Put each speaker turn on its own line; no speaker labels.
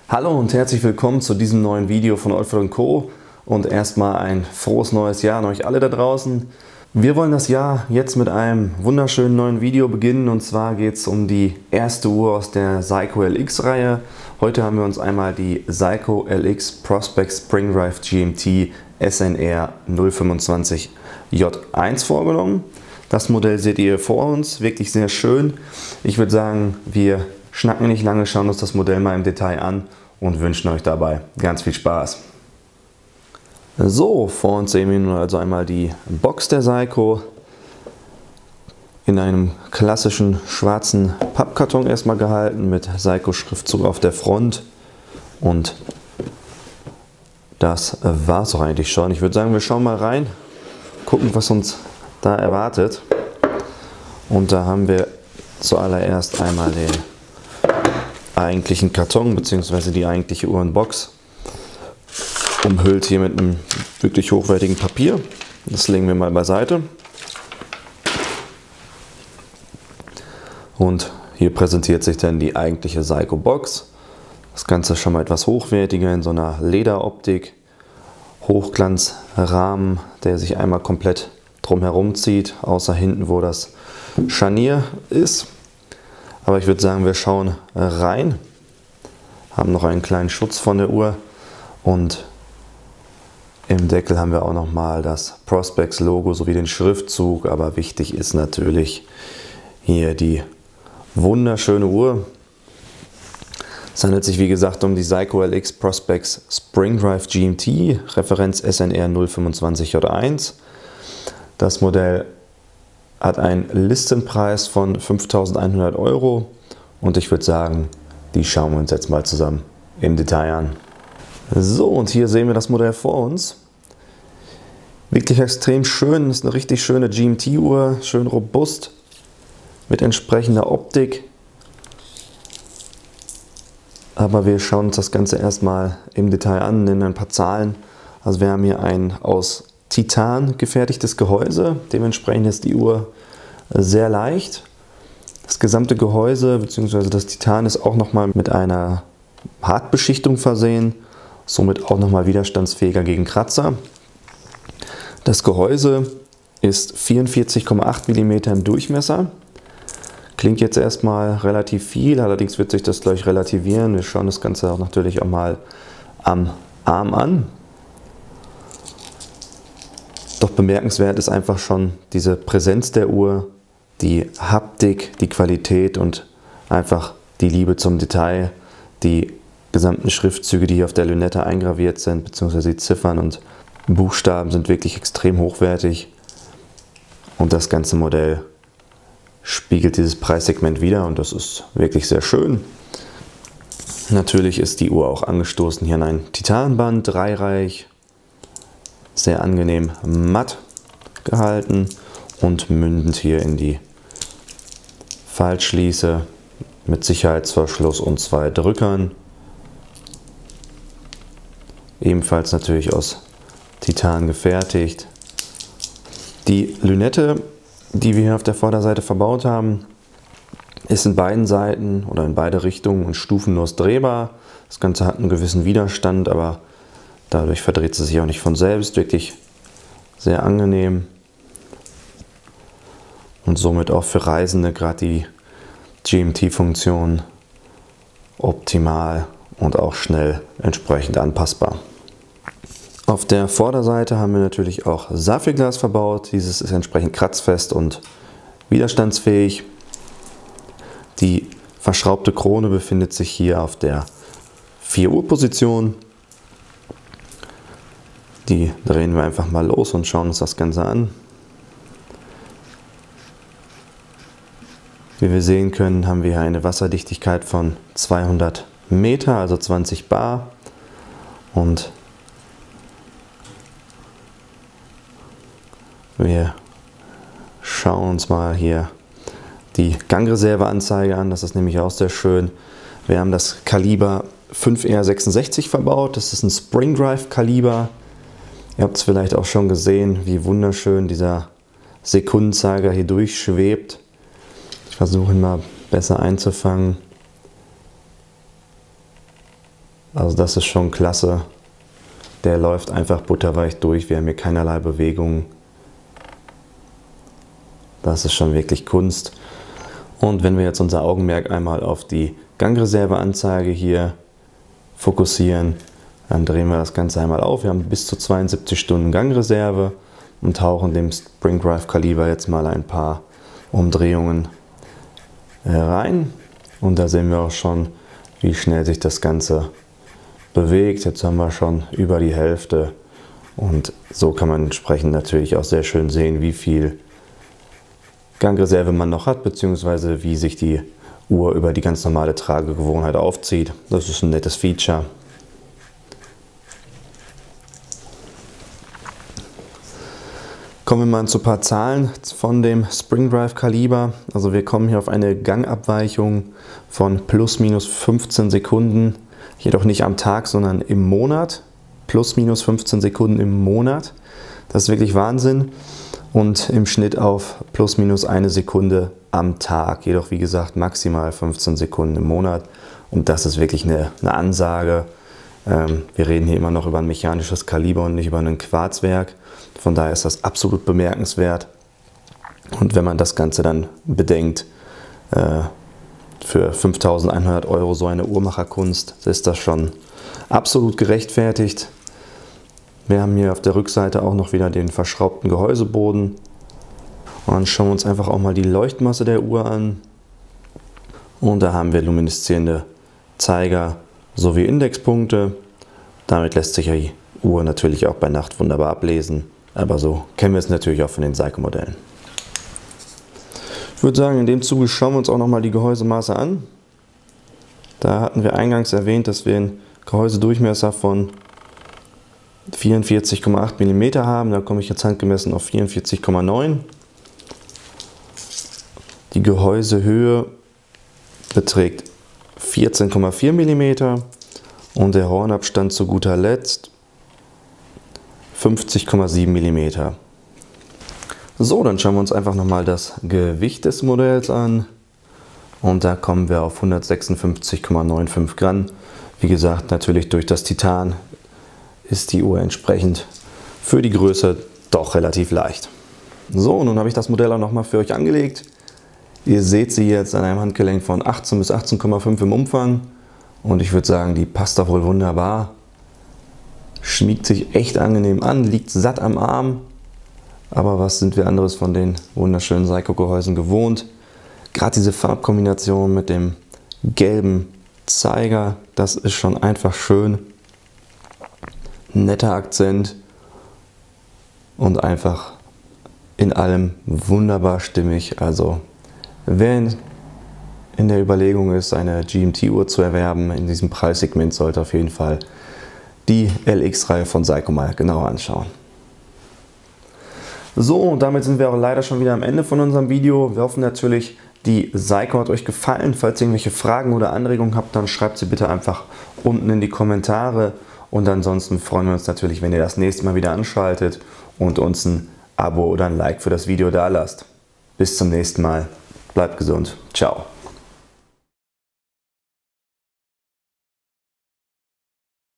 Hallo und herzlich willkommen zu diesem neuen Video von Olfert & Co. Und erstmal ein frohes neues Jahr an euch alle da draußen. Wir wollen das Jahr jetzt mit einem wunderschönen neuen Video beginnen, und zwar geht es um die erste Uhr aus der Seiko LX Reihe. Heute haben wir uns einmal die Seiko LX Prospex Spring Drive GMT SNR 025 J1 vorgenommen. Das Modell seht ihr vor uns, wirklich sehr schön. Ich würde sagen, wir schnacken nicht lange, schauen uns das Modell mal im Detail an und wünschen euch dabei ganz viel Spaß. So, vor uns sehen wir nun also einmal die Box der Seiko in einem klassischen schwarzen Pappkarton erstmal gehalten mit Seiko-Schriftzug auf der Front, und das war es auch eigentlich schon. Ich würde sagen, wir schauen mal rein, gucken, was uns da erwartet. Und da haben wir zuallererst einmal den eigentlichen Karton bzw. die eigentliche Uhrenbox, umhüllt hier mit einem wirklich hochwertigen Papier. Das legen wir mal beiseite. Und hier präsentiert sich dann die eigentliche Seiko Box. Das Ganze schon mal etwas hochwertiger in so einer Lederoptik, Hochglanzrahmen, der sich einmal komplett drumherum zieht, außer hinten, wo das Scharnier ist. Aber ich würde sagen, wir schauen rein, haben noch einen kleinen Schutz von der Uhr, und im Deckel haben wir auch noch mal das Prospex Logo sowie den Schriftzug. Aber wichtig ist natürlich hier die wunderschöne Uhr. Es handelt sich wie gesagt um die Seiko LX Prospex Spring Drive GMT, Referenz SNR 025 J1. Das Modell hat einen Listenpreis von 5.100 €, und ich würde sagen, die schauen wir uns jetzt mal zusammen im Detail an. So, und hier sehen wir das Modell vor uns. Wirklich extrem schön, das ist eine richtig schöne GMT-Uhr, schön robust, mit entsprechender Optik. Aber wir schauen uns das Ganze erstmal im Detail an, nennen ein paar Zahlen. Also wir haben hier ein aus Titan gefertigtes Gehäuse, dementsprechend ist die Uhr sehr leicht. Das gesamte Gehäuse bzw. das Titan ist auch nochmal mit einer Hartbeschichtung versehen, somit auch nochmal widerstandsfähiger gegen Kratzer. Das Gehäuse ist 44,8 mm im Durchmesser. Klingt jetzt erstmal relativ viel, allerdings wird sich das gleich relativieren. Wir schauen das Ganze auch natürlich auch mal am Arm an. Doch bemerkenswert ist einfach schon diese Präsenz der Uhr, die Haptik, die Qualität und einfach die Liebe zum Detail. Die gesamten Schriftzüge, die hier auf der Lünette eingraviert sind, beziehungsweise die Ziffern und Buchstaben, sind wirklich extrem hochwertig. Und das ganze Modell spiegelt dieses Preissegment wider, und das ist wirklich sehr schön. Natürlich ist die Uhr auch angestoßen hier an ein Titanband, dreireihig. Sehr angenehm matt gehalten und mündend hier in die Faltschließe mit Sicherheitsverschluss und zwei Drückern. Ebenfalls natürlich aus Titan gefertigt. Die Lünette, die wir hier auf der Vorderseite verbaut haben, ist in beiden Seiten oder in beide Richtungen und stufenlos drehbar. Das Ganze hat einen gewissen Widerstand, aber dadurch verdreht sie sich auch nicht von selbst, wirklich sehr angenehm. Und somit auch für Reisende gerade die GMT-Funktion optimal und auch schnell entsprechend anpassbar. Auf der Vorderseite haben wir natürlich auch Saphirglas verbaut. Dieses ist entsprechend kratzfest und widerstandsfähig. Die verschraubte Krone befindet sich hier auf der 4-Uhr-Position. Die drehen wir einfach mal los und schauen uns das Ganze an. Wie wir sehen können, haben wir hier eine Wasserdichtigkeit von 200 Meter, also 20 bar. Und wir schauen uns mal hier die Gangreserveanzeige an. Das ist nämlich auch sehr schön. Wir haben das Kaliber 5R66 verbaut. Das ist ein Spring Drive Kaliber. Ihr habt es vielleicht auch schon gesehen, wie wunderschön dieser Sekundenzeiger hier durchschwebt. Ich versuche ihn mal besser einzufangen. Also das ist schon klasse. Der läuft einfach butterweich durch, wir haben hier keinerlei Bewegungen. Das ist schon wirklich Kunst. Und wenn wir jetzt unser Augenmerk einmal auf die Gangreserveanzeige hier fokussieren, dann drehen wir das Ganze einmal auf. Wir haben bis zu 72 Stunden Gangreserve und tauchen dem Spring Drive Kaliber jetzt mal ein paar Umdrehungen rein. Und da sehen wir auch schon, wie schnell sich das Ganze bewegt. Jetzt haben wir schon über die Hälfte und so kann man entsprechend natürlich auch sehr schön sehen, wie viel Gangreserve man noch hat, beziehungsweise wie sich die Uhr über die ganz normale Tragegewohnheit aufzieht. Das ist ein nettes Feature. Kommen wir mal zu ein paar Zahlen von dem Spring Drive Kaliber. Also wir kommen hier auf eine Gangabweichung von plus minus 15 Sekunden, jedoch nicht am Tag, sondern im Monat. Plus minus 15 Sekunden im Monat. Das ist wirklich Wahnsinn. Und im Schnitt auf plus minus 1 Sekunde am Tag. Jedoch wie gesagt maximal 15 Sekunden im Monat. Und das ist wirklich eine Ansage. Wir reden hier immer noch über ein mechanisches Kaliber und nicht über ein Quarzwerk. Von daher ist das absolut bemerkenswert. Und wenn man das Ganze dann bedenkt, für 5.100 € so eine Uhrmacherkunst, ist das schon absolut gerechtfertigt. Wir haben hier auf der Rückseite auch noch wieder den verschraubten Gehäuseboden. Und dann schauen wir uns einfach auch mal die Leuchtmasse der Uhr an. Und da haben wir lumineszierende Zeiger sowie Indexpunkte. Damit lässt sich die Uhr natürlich auch bei Nacht wunderbar ablesen. Aber so kennen wir es natürlich auch von den Seiko-Modellen. Ich würde sagen, in dem Zuge schauen wir uns auch noch mal die Gehäusemaße an. Da hatten wir eingangs erwähnt, dass wir einen Gehäusedurchmesser von 44,8 mm haben. Da komme ich jetzt handgemessen auf 44,9. Die Gehäusehöhe beträgt 14,4 mm und der Hornabstand zu guter Letzt 50,7 mm. So, dann schauen wir uns einfach nochmal das Gewicht des Modells an. Und da kommen wir auf 156,95 Gramm. Wie gesagt, natürlich durch das Titan ist die Uhr entsprechend für die Größe doch relativ leicht. So, nun habe ich das Modell auch nochmal für euch angelegt. Ihr seht sie jetzt an einem Handgelenk von 18 bis 18,5 im Umfang. Und ich würde sagen, die passt doch wohl wunderbar. Schmiegt sich echt angenehm an, liegt satt am Arm. Aber was sind wir anderes von den wunderschönen Seiko-Gehäusen gewohnt? Gerade diese Farbkombination mit dem gelben Zeiger, das ist schon einfach schön. Netter Akzent und einfach in allem wunderbar stimmig. Also wer in der Überlegung ist, eine GMT-Uhr zu erwerben, in diesem Preissegment sollte auf jeden Fall die LX-Reihe von Seiko mal genauer anschauen. So, und damit sind wir auch leider schon wieder am Ende von unserem Video. Wir hoffen natürlich, die Seiko hat euch gefallen. Falls ihr irgendwelche Fragen oder Anregungen habt, dann schreibt sie bitte einfach unten in die Kommentare. Und ansonsten freuen wir uns natürlich, wenn ihr das nächste Mal wieder anschaltet und uns ein Abo oder ein Like für das Video da lasst. Bis zum nächsten Mal. Bleibt gesund. Ciao.